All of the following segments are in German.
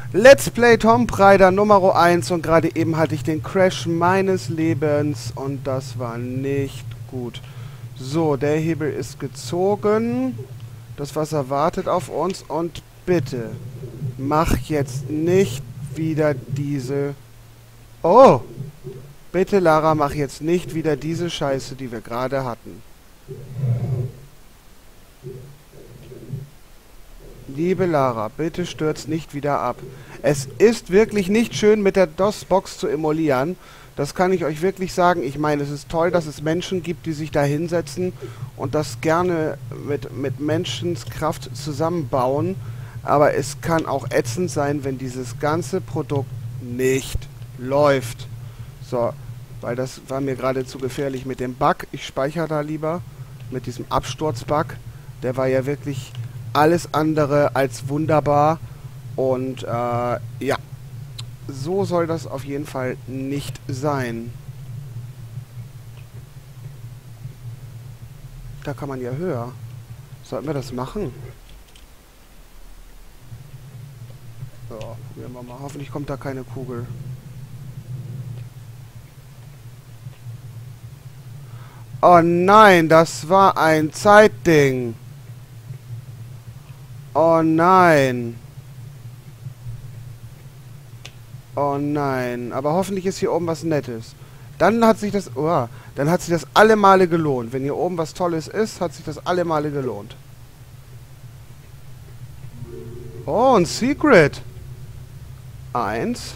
Let's Play Tomb Raider Nummer 1 und gerade eben hatte ich den Crash meines Lebens und das war nicht gut. So, der Hebel ist gezogen. Das Wasser wartet auf uns und bitte, mach jetzt nicht wieder diese... Oh! Bitte, Lara, mach jetzt nicht wieder diese Scheiße, die wir gerade hatten. Liebe Lara, bitte stürz nicht wieder ab. Es ist wirklich nicht schön, mit der DOS-Box zu emulieren. Das kann ich euch wirklich sagen. Ich meine, es ist toll, dass es Menschen gibt, die sich da hinsetzen und das gerne mit Menschenskraft zusammenbauen. Aber es kann auch ätzend sein, wenn dieses ganze Produkt nicht läuft. So, weil das war mir gerade zu gefährlich mit dem Bug. Ich speichere da lieber mit diesem Absturzbug. Der war ja wirklich alles andere als wunderbar. Und ja, so soll das auf jeden Fall nicht sein. Da kann man ja höher. Sollten wir das machen? Ja, probieren wir mal. Hoffentlich kommt da keine Kugel. Oh nein, das war ein Zeitding. Oh nein. Oh nein. Aber hoffentlich ist hier oben was Nettes. Dann hat sich das... Oh, dann hat sich das alle Male gelohnt. Wenn hier oben was Tolles ist, hat sich das alle Male gelohnt. Oh, ein Secret. 1.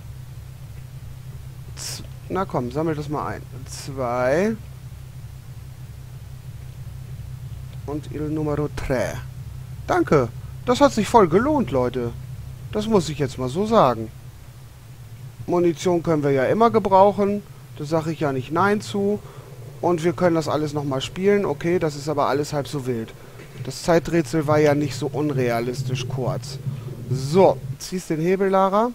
Na komm, sammel das mal ein. 2. Und il numero 3. Danke. Das hat sich voll gelohnt, Leute. Das muss ich jetzt mal so sagen. Munition können wir ja immer gebrauchen. Da sage ich ja nicht Nein zu. Und wir können das alles nochmal spielen. Okay, das ist aber alles halb so wild. Das Zeiträtsel war ja nicht so unrealistisch kurz. So, ziehst den Hebel, Lara.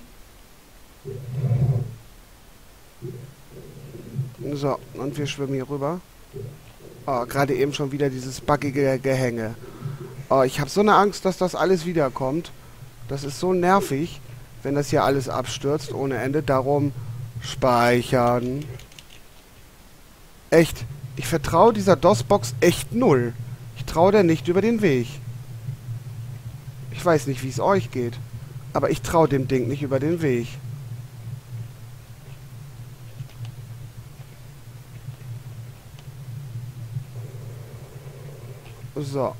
So, und wir schwimmen hier rüber. Oh, gerade eben schon wieder dieses buggige Gehänge. Oh, ich habe so eine Angst, dass das alles wiederkommt. Das ist so nervig, wenn das hier alles abstürzt ohne Ende. Darum speichern. Echt. Ich vertraue dieser DOS-Box echt null. Ich traue der nicht über den Weg. Ich weiß nicht, wie es euch geht. Aber ich traue dem Ding nicht über den Weg. So.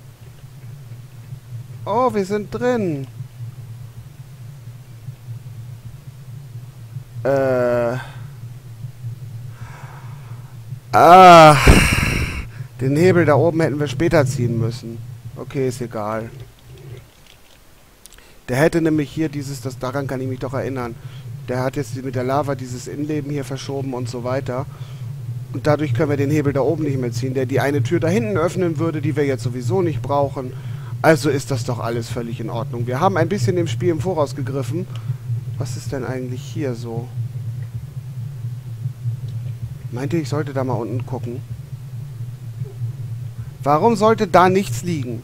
Oh, wir sind drin. Ah. Den Hebel da oben hätten wir später ziehen müssen. Okay, ist egal. Der hätte nämlich hier dieses, daran kann ich mich doch erinnern. Der hat jetzt mit der Lava dieses Innenleben hier verschoben und so weiter. Und dadurch können wir den Hebel da oben nicht mehr ziehen, der die eine Tür da hinten öffnen würde, die wir jetzt sowieso nicht brauchen. Also ist das doch alles völlig in Ordnung. Wir haben ein bisschen dem Spiel im Voraus gegriffen. Was ist denn eigentlich hier so? Meint ihr, ich sollte da mal unten gucken? Warum sollte da nichts liegen?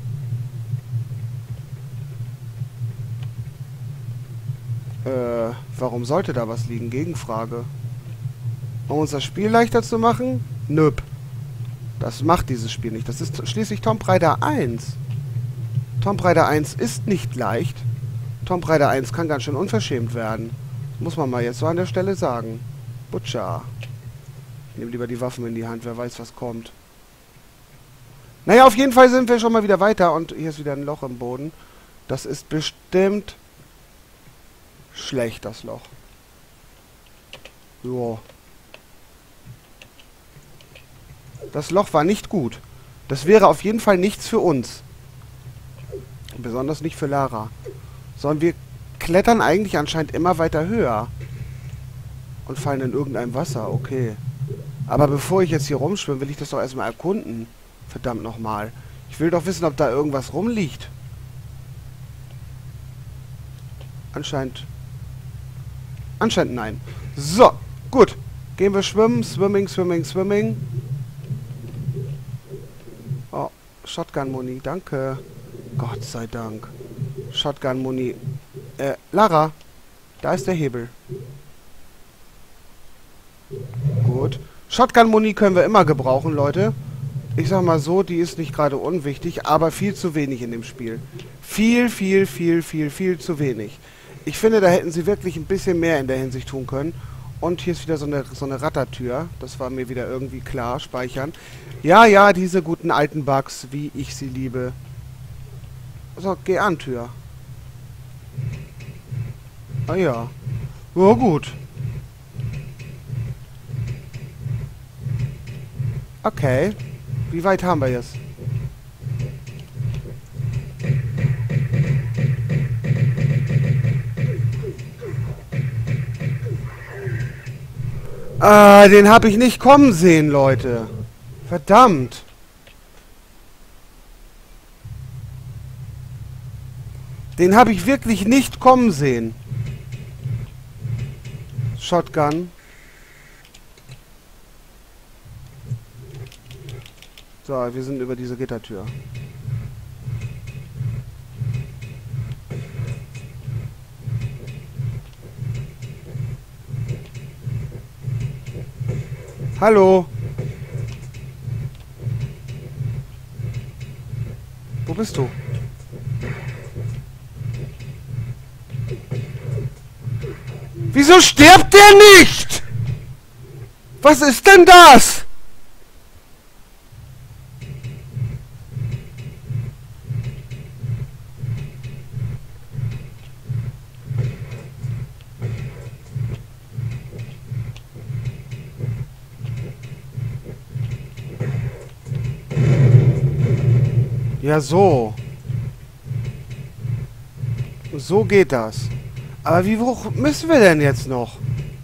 Warum sollte da was liegen? Gegenfrage. Um uns das Spiel leichter zu machen? Nöp. Das macht dieses Spiel nicht. Das ist schließlich Tomb Raider 1. Tomb Raider 1 ist nicht leicht. Tomb Raider 1 kann ganz schön unverschämt werden. Muss man mal jetzt so an der Stelle sagen. Butcher. Ich nehme lieber die Waffen in die Hand. Wer weiß, was kommt. Naja, auf jeden Fall sind wir schon mal wieder weiter. Und hier ist wieder ein Loch im Boden. Das ist bestimmt schlecht, das Loch. Jo. Das Loch war nicht gut. Das wäre auf jeden Fall nichts für uns. Besonders nicht für Lara. Sondern wir klettern eigentlich anscheinend immer weiter höher. Und fallen in irgendeinem Wasser, okay. Aber bevor ich jetzt hier rumschwimme, will ich das doch erstmal erkunden. Verdammt nochmal. Ich will doch wissen, ob da irgendwas rumliegt. Anscheinend nein. So, gut. Gehen wir schwimmen. Swimming, swimming, swimming. Oh, Shotgun-Muni, danke. Gott sei Dank. Shotgun-Muni Lara, da ist der Hebel. Gut. Shotgun-Muni können wir immer gebrauchen, Leute. Ich sag mal so, die ist nicht gerade unwichtig, aber viel zu wenig in dem Spiel. Viel zu wenig. Ich finde, da hätten sie wirklich ein bisschen mehr in der Hinsicht tun können. Und hier ist wieder so eine Rattertür. Das war mir wieder irgendwie klar. Speichern. Ja, ja, diese guten alten Bugs, wie ich sie liebe. So, geh an, Tür. Ah ja. Oh, gut. Okay. Wie weit haben wir jetzt? Ah, den habe ich nicht kommen sehen, Leute. Verdammt. Den habe ich wirklich nicht kommen sehen. Shotgun. So, wir sind über diese Gittertür. Hallo. Wo bist du? Wieso stirbt der nicht? Was ist denn das? Ja, so. So geht das. Aber wie hoch müssen wir denn jetzt noch?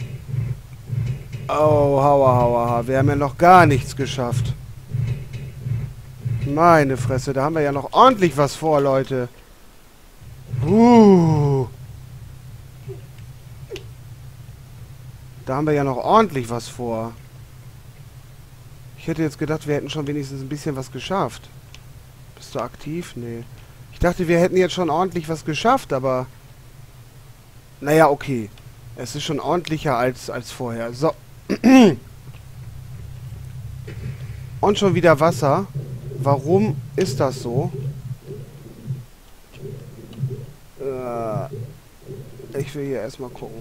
Oh, hauer. Wir haben ja noch gar nichts geschafft. Meine Fresse, da haben wir ja noch ordentlich was vor, Leute. Da haben wir ja noch ordentlich was vor. Ich hätte jetzt gedacht, wir hätten schon wenigstens ein bisschen was geschafft. Bist du aktiv? Nee. Ich dachte, wir hätten jetzt schon ordentlich was geschafft, aber... Naja, okay. Es ist schon ordentlicher als vorher. So. Und schon wieder Wasser. Warum ist das so? Ich will hier erstmal gucken.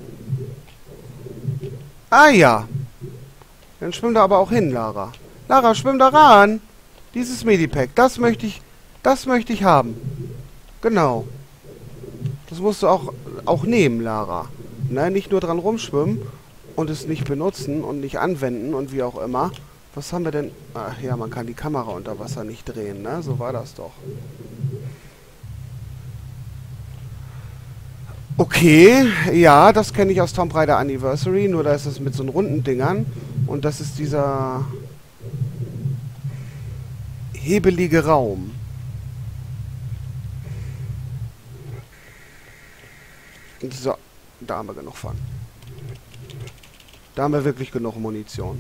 Ah ja. Dann schwimm da aber auch hin, Lara. Lara, schwimm da ran. Dieses Medipack, das möchte ich haben. Genau. Das musst du auch nehmen, Lara. Ne, nicht nur dran rumschwimmen und es nicht benutzen und nicht anwenden und wie auch immer. Was haben wir denn? Ach ja, man kann die Kamera unter Wasser nicht drehen, ne? So war das doch. Okay, ja, das kenne ich aus Tomb Raider Anniversary, nur da ist es mit so runden Dingern. Und das ist dieser hebelige Raum. So, da haben wir genug von. Da haben wir wirklich genug Munition.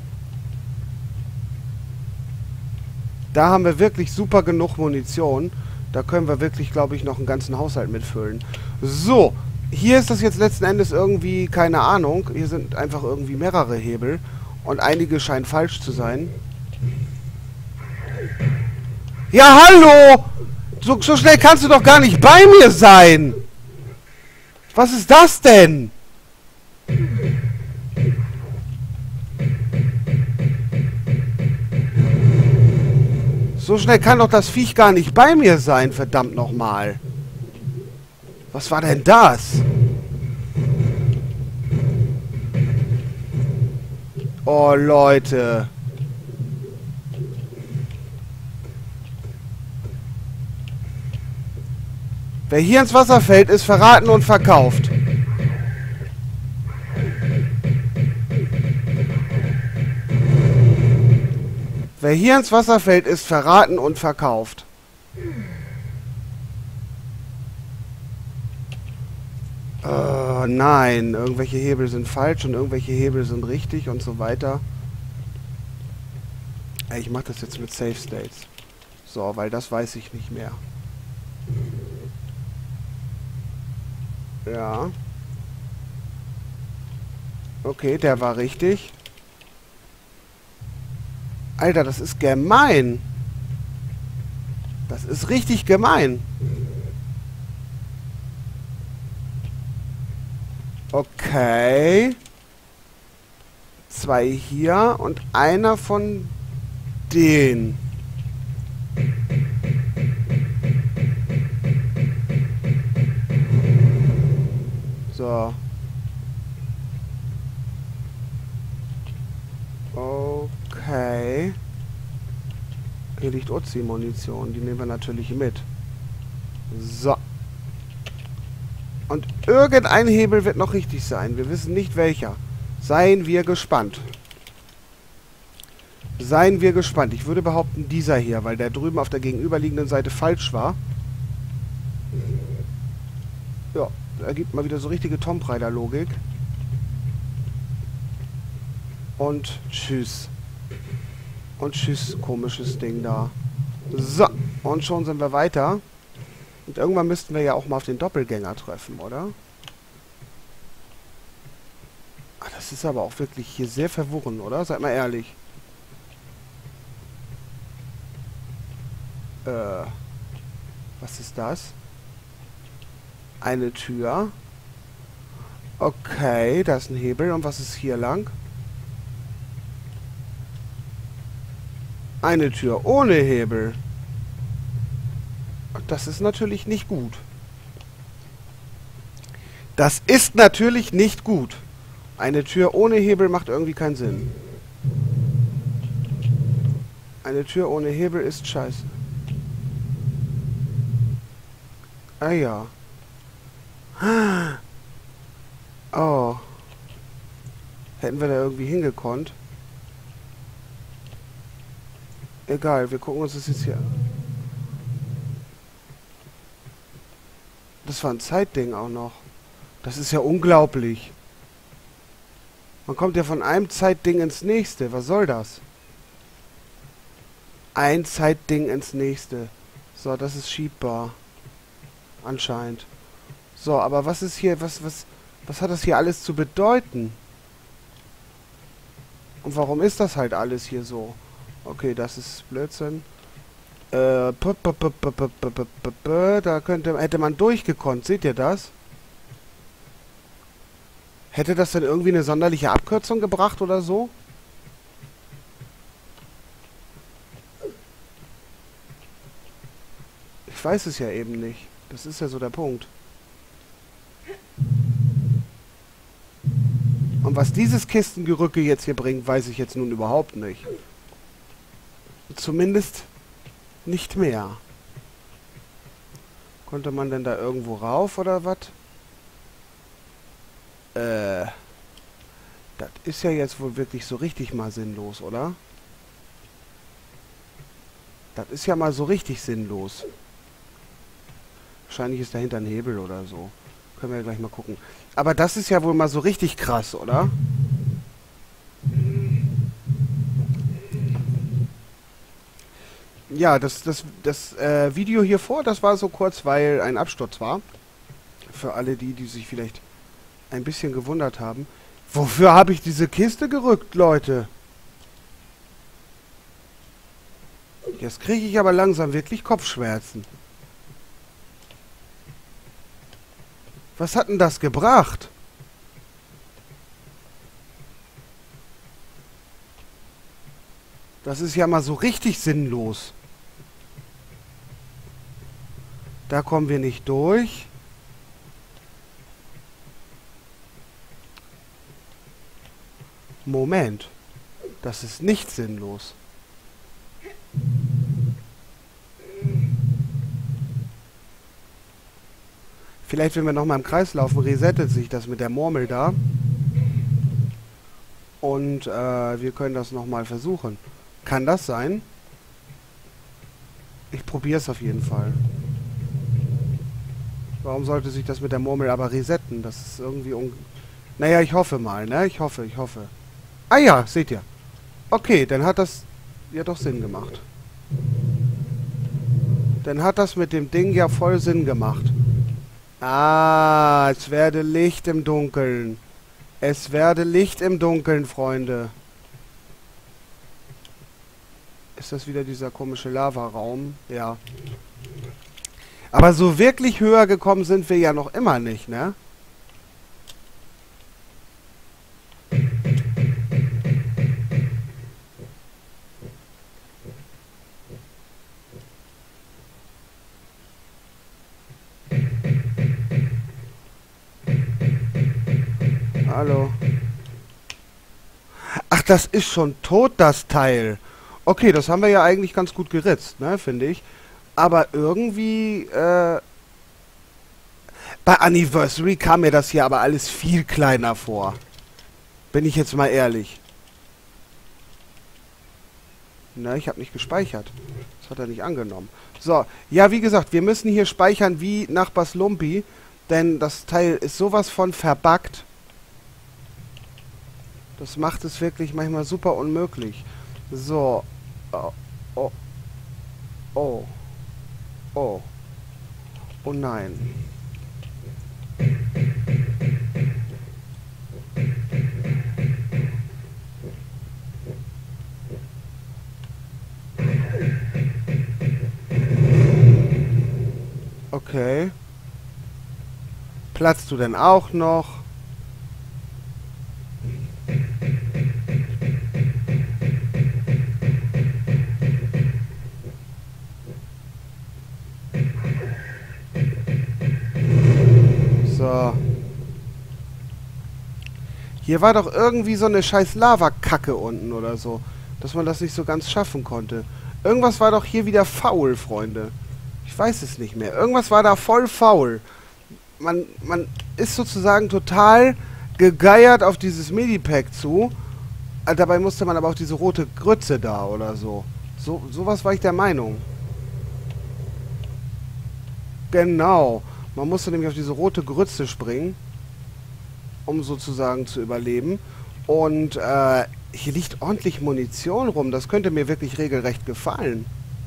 Da haben wir wirklich super genug Munition. Da können wir wirklich, glaube ich, noch einen ganzen Haushalt mitfüllen. So, hier ist das jetzt letzten Endes irgendwie, keine Ahnung. Hier sind einfach irgendwie mehrere Hebel. Und einige scheinen falsch zu sein. Ja, hallo! So schnell kannst du doch gar nicht bei mir sein! Was ist das denn? So schnell kann doch das Viech gar nicht bei mir sein, verdammt nochmal. Was war denn das? Oh, Leute. Wer hier ins Wasser fällt, ist verraten und verkauft. Wer hier ins Wasser fällt, ist verraten und verkauft. Nein, irgendwelche Hebel sind falsch und irgendwelche Hebel sind richtig und so weiter. Ich mache das jetzt mit Save States. So, weil das weiß ich nicht mehr. Ja. Okay, der war richtig. Alter, das ist gemein. Das ist richtig gemein. Okay. 2 hier und einer von denen. So. Okay. Hier liegt Uzi-Munition. Die nehmen wir natürlich mit. So. Und irgendein Hebel wird noch richtig sein. Wir wissen nicht welcher. Seien wir gespannt. Seien wir gespannt. Ich würde behaupten, dieser hier, weil der drüben auf der gegenüberliegenden Seite falsch war. Ja, ergibt mal wieder so richtige Tomb Raider-Logik. Und tschüss. Und tschüss, komisches Ding da. So, und schon sind wir weiter. Und irgendwann müssten wir ja auch mal auf den Doppelgänger treffen, oder? Ah, das ist aber auch wirklich hier sehr verworren, oder? Seid mal ehrlich. Was ist das? Eine Tür. Okay, da ist ein Hebel. Und was ist hier lang? Eine Tür ohne Hebel. Das ist natürlich nicht gut. Das ist natürlich nicht gut. Eine Tür ohne Hebel macht irgendwie keinen Sinn. Eine Tür ohne Hebel ist scheiße. Ah ja. Oh. Hätten wir da irgendwie hingekonnt. Egal, wir gucken uns das jetzt hier... Das war ein Zeitding auch noch. Das ist ja unglaublich. Man kommt ja von einem Zeitding ins nächste. Was soll das? Ein Zeitding ins nächste. So, das ist schiebbar. Anscheinend. So, aber was ist hier... Was hat das hier alles zu bedeuten? Und warum ist das halt alles hier so? Okay, das ist Blödsinn. Da hätte man durchgekonnt. Seht ihr das? Hätte das denn irgendwie eine sonderliche Abkürzung gebracht oder so? Ich weiß es ja eben nicht. Das ist ja so der Punkt. Und was dieses Kistengerücke jetzt hier bringt, weiß ich jetzt nun überhaupt nicht. Zumindest nicht mehr. Konnte man denn da irgendwo rauf oder was? Das ist ja jetzt wohl wirklich so richtig mal sinnlos, oder? Das ist ja mal so richtig sinnlos. Wahrscheinlich ist dahinter ein Hebel oder so. Können wir ja gleich mal gucken. Aber das ist ja wohl mal so richtig krass, oder? Ja, das Video hier vor, das war so kurz, weil ein Absturz war. Für alle die, die sich vielleicht ein bisschen gewundert haben. Wofür habe ich diese Kiste gerückt, Leute? Jetzt kriege ich aber langsam wirklich Kopfschmerzen. Was hat denn das gebracht? Das ist ja mal so richtig sinnlos. Da kommen wir nicht durch. Moment. Das ist nicht sinnlos. Vielleicht, wenn wir nochmal im Kreis laufen, resettet sich das mit der Murmel da. Und wir können das nochmal versuchen. Kann das sein? Ich probiere es auf jeden Fall. Warum sollte sich das mit der Murmel aber resetten? Das ist irgendwie Naja, ich hoffe mal, ne? Ich hoffe. Ah ja, seht ihr. Okay, dann hat das ja doch Sinn gemacht. Dann hat das mit dem Ding ja voll Sinn gemacht. Ah, es werde Licht im Dunkeln. Es werde Licht im Dunkeln, Freunde. Ist das wieder dieser komische Lavaraum? Ja. Aber so wirklich höher gekommen sind wir ja noch immer nicht, ne? Hallo. Ach, das ist schon tot, das Teil. Okay, das haben wir ja eigentlich ganz gut geritzt, ne, finde ich. Aber irgendwie, bei Anniversary kam mir das hier aber alles viel kleiner vor. Bin ich jetzt mal ehrlich. Ne, ich habe nicht gespeichert. Das hat er nicht angenommen. So, ja, wie gesagt, wir müssen hier speichern wie Nachbars Lumpi. Denn das Teil ist sowas von verbuggt. Das macht es wirklich manchmal super unmöglich. So. Oh. Oh. Oh. Oh. Oh nein. Okay. Platzt du denn auch noch? So. Hier war doch irgendwie so eine scheiß Lavakacke unten oder so. Dass man das nicht so ganz schaffen konnte. Irgendwas war doch hier wieder faul, Freunde. Ich weiß es nicht mehr. Irgendwas war da voll faul. Man ist sozusagen total gegeiert auf dieses Medipack zu. Dabei musste man aber auch diese rote Grütze da oder so. Sowas war ich der Meinung. Genau. Man musste nämlich auf diese rote Grütze springen, um sozusagen zu überleben. Und hier liegt ordentlich Munition rum. Das könnte mir wirklich regelrecht gefallen.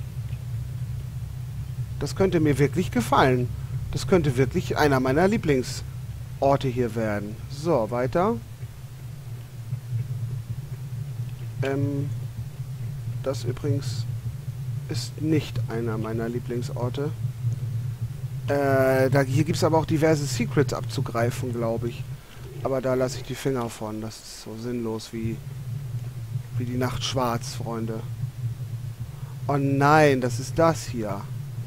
Das könnte mir wirklich gefallen. Das könnte wirklich einer meiner Lieblingsorte hier werden. So, weiter. Das übrigens ist nicht einer meiner Lieblingsorte. Hier gibt es aber auch diverse Secrets abzugreifen, glaube ich. Aber da lasse ich die Finger von. Das ist so sinnlos wie die Nacht schwarz, Freunde. Oh nein, das ist das hier.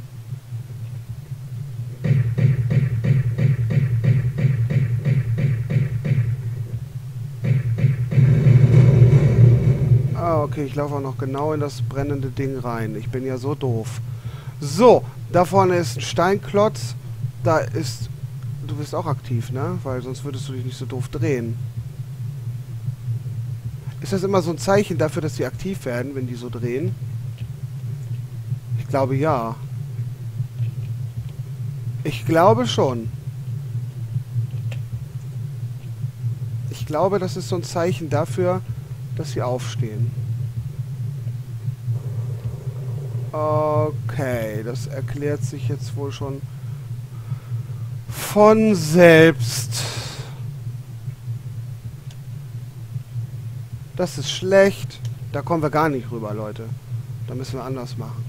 Ah, okay, ich laufe auch noch genau in das brennende Ding rein. Ich bin ja so doof. So, da vorne ist ein Steinklotz. Da ist... Du bist auch aktiv, ne? Weil sonst würdest du dich nicht so doof drehen. Ist das immer so ein Zeichen dafür, dass die aktiv werden, wenn die so drehen? Ich glaube, ja. Ich glaube schon. Ich glaube, das ist so ein Zeichen dafür, dass sie aufstehen. Okay, das erklärt sich jetzt wohl schon von selbst. Das ist schlecht. Da kommen wir gar nicht rüber, Leute. Da müssen wir anders machen.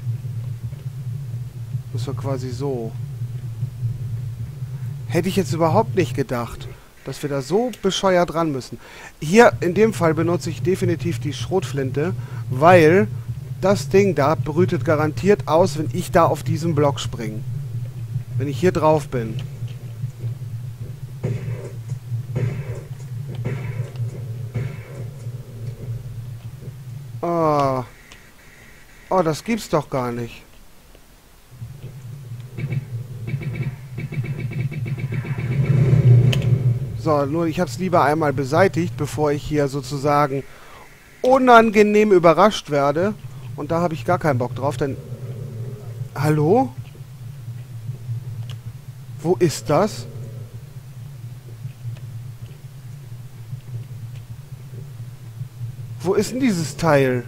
Müssen wir quasi so. Hätte ich jetzt überhaupt nicht gedacht, dass wir da so bescheuert ran müssen. Hier, in dem Fall, benutze ich definitiv die Schrotflinte, weil das Ding da brütet garantiert aus, wenn ich da auf diesen Block springe. Wenn ich hier drauf bin. Oh. Oh, das gibt's doch gar nicht. So, nur ich habe es lieber einmal beseitigt, bevor ich hier sozusagen unangenehm überrascht werde. Und da habe ich gar keinen Bock drauf, denn... Hallo? Wo ist das? Wo ist denn dieses Teil?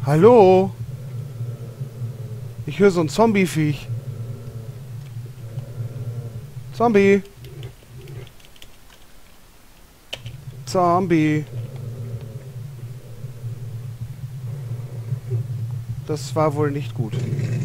Hallo? Ich höre so ein Zombie-Viech. Zombie. Zombie. Das war wohl nicht gut.